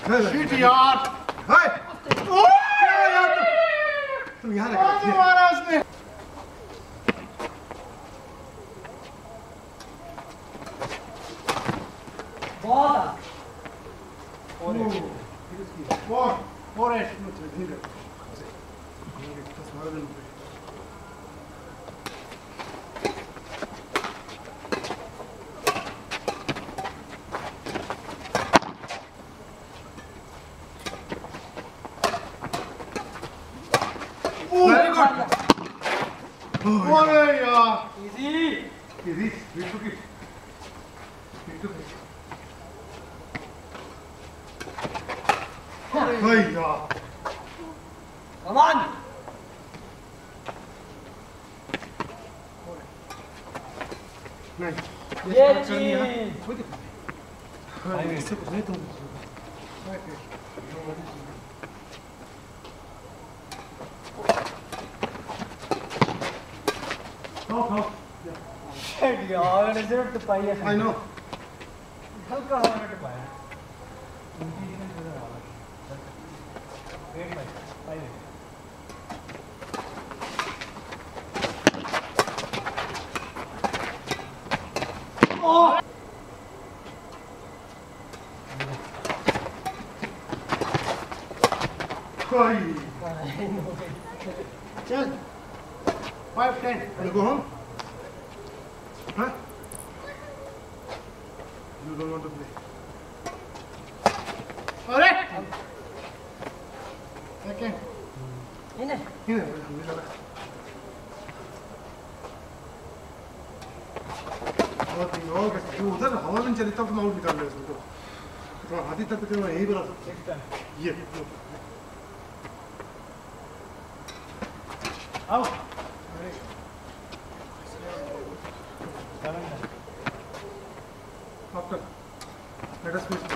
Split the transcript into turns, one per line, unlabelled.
Shit यार। हाय क्या यार तुम यहाँ लगा मारा उसने।
बहुत
और है ठीक है वेरी गुड। अरे यार
easy
easy we took it अरे यार
कम ऑन
नहीं
ये
करनी है
चीज
ना खुद हाँ इससे कुछ नहीं तुम खाओ
शिट यार मैंने सिर्फ टपाई है
आई नो
हल्का हवा टपाया वेट भाई भाई ओह
चल 5-10 we'll go home huh you don't want to play अरे second
इन्हें
हमें लगा और कैसे उधर हवा में चली तब तुम आउट निकाल रहे हो तो हाथी तक तो मैं यही बना सकता ये आओ आफ्टर लेट अस